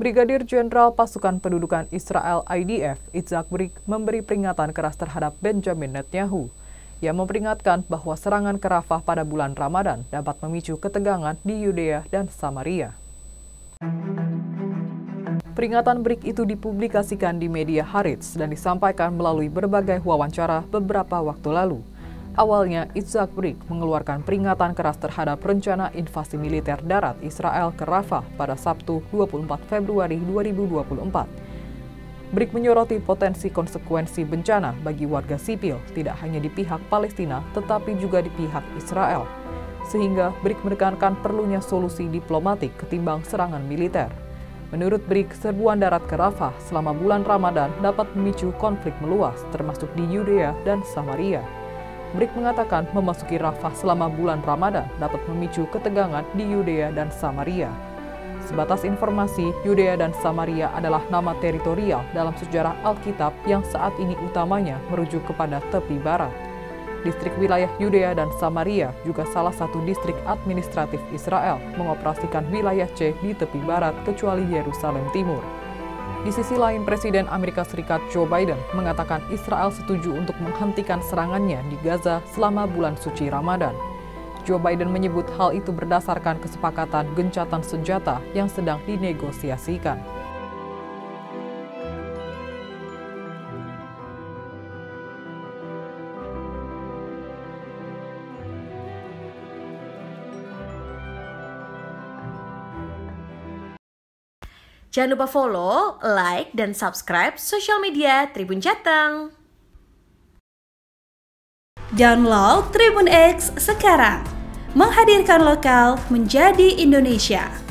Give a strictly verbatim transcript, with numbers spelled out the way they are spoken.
Brigadir Jenderal Pasukan Pendudukan Israel I D F, Itzhak Brig, memberi peringatan keras terhadap Benjamin Netanyahu. Ia memperingatkan bahwa serangan ke Rafah pada bulan Ramadan dapat memicu ketegangan di Yudea dan Samaria. Peringatan Brig itu dipublikasikan di media Haaretz dan disampaikan melalui berbagai wawancara beberapa waktu lalu. Awalnya, Itzhak Brig mengeluarkan peringatan keras terhadap rencana invasi militer darat Israel ke Rafah pada Sabtu dua puluh empat Februari dua ribu dua puluh empat. Brig menyoroti potensi konsekuensi bencana bagi warga sipil, tidak hanya di pihak Palestina, tetapi juga di pihak Israel. Sehingga Brig menekankan perlunya solusi diplomatik ketimbang serangan militer. Menurut Brig, serbuan darat ke Rafah selama bulan Ramadan dapat memicu konflik meluas, termasuk di Yudea dan Samaria. Brig mengatakan memasuki Rafah selama bulan Ramadan dapat memicu ketegangan di Yudea dan Samaria. Sebatas informasi, Yudea dan Samaria adalah nama teritorial dalam sejarah Alkitab yang saat ini utamanya merujuk kepada tepi barat. Distrik wilayah Yudea dan Samaria juga salah satu distrik administratif Israel mengoperasikan wilayah C di tepi barat kecuali Yerusalem Timur. Di sisi lain, Presiden Amerika Serikat Joe Biden mengatakan Israel setuju untuk menghentikan serangannya di Gaza selama bulan suci Ramadan. Joe Biden menyebut hal itu berdasarkan kesepakatan gencatan senjata yang sedang dinegosiasikan. Jangan lupa follow, like, dan subscribe sosial media Tribun Jateng. Download Tribun X sekarang, menghadirkan lokal menjadi Indonesia.